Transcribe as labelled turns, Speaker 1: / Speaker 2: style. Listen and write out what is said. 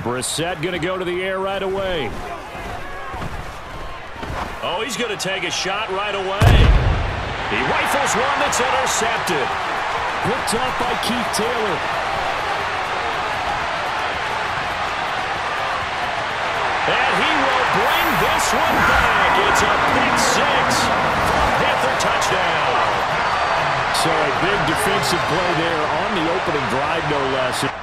Speaker 1: Brissett going to go to the air right away. Oh, he's going to take a shot right away. He rifles one that's intercepted. Picked up by Keith Taylor. And he will bring this one back. It's a pick six for a Panther touchdown. So a big defensive play there on the opening drive, no less.